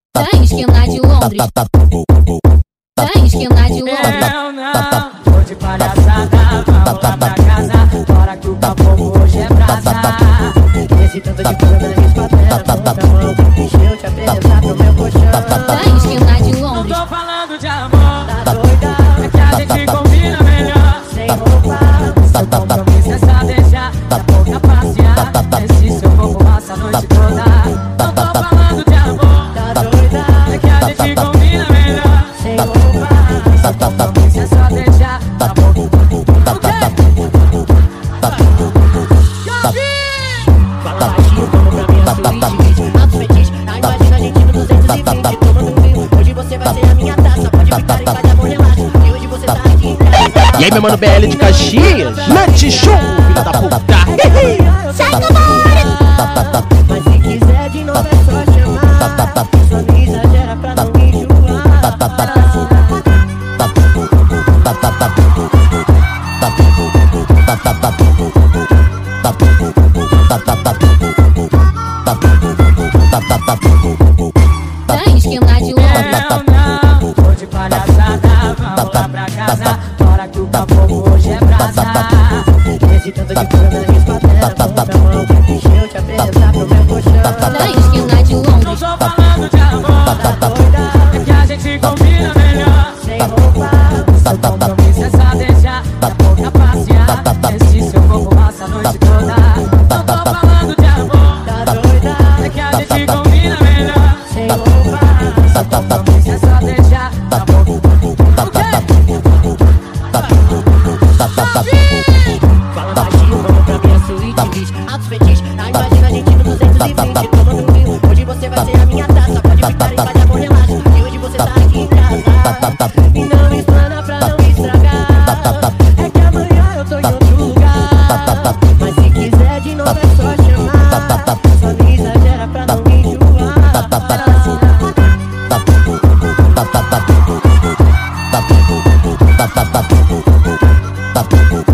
Tem esquina de Londres. Tem esquina de Londres. Eu não tô de palhaçada, vamos lá pra casa. Bora que o papo hoje é brasa. Esse tanto de câmera espadela, com a mão, deixa eu te apresentar pro meu colchão. Tem esquina de Londres. Não tô falando de amor, tá doida? É que a gente combina melhor. Sem roupa, seu compromisso é só deixar da boca passear. Esse seu corpo passa a noite toda. Não tô falando de amor, tá doida? É que a gente combina melhor. Sem roupa, seu compromisso é só deixar da boca. Fala baixinho, como pra mim é suíte. Altos fetiches, imagina a gente no 220 tomando vinho. Hoje você vai ser a minha taça. Pode ficar em casa, amor, relaxa. E hoje você tá aqui em casa. E aí, meu mano BL de Caxias? Mete show, filha da puta! Mas se quiser de novo é só chamar. Só me exagera pra não me enjoar. Tem esquina de Londres. Eu não tô de palhaçada, vamos lá pra casa. Bora que o papo hoje é brasa. Esse tanto de câmera espadela, com a mão, deixa eu te apresentar pro meu colchão. Tem esquina de Não Londres. tô falando de amor, tá doida? É que a gente combina melhor. Sem roupa, seu compromisso é só deixar da boca passear. Esse seu corpo passa a noite toda. Não tô falando de amor, tá doida? É que a gente combina melhor. Sem roupa, seu compromisso é só deixar da boca. Fala baixinho, vamos pra minha suíte. Altos fetiches, imagina a gente no 220 tomando vinho. Hoje você vai ser a minha taça. Pode ficar em casa, amor, relaxa. E hoje você tá aqui em casa. E não explana pra não estragar. É que amanhã eu tô em outro lugar. Mas se quiser de novo é só chamar. Só me exagera pra não me enjoar. Tá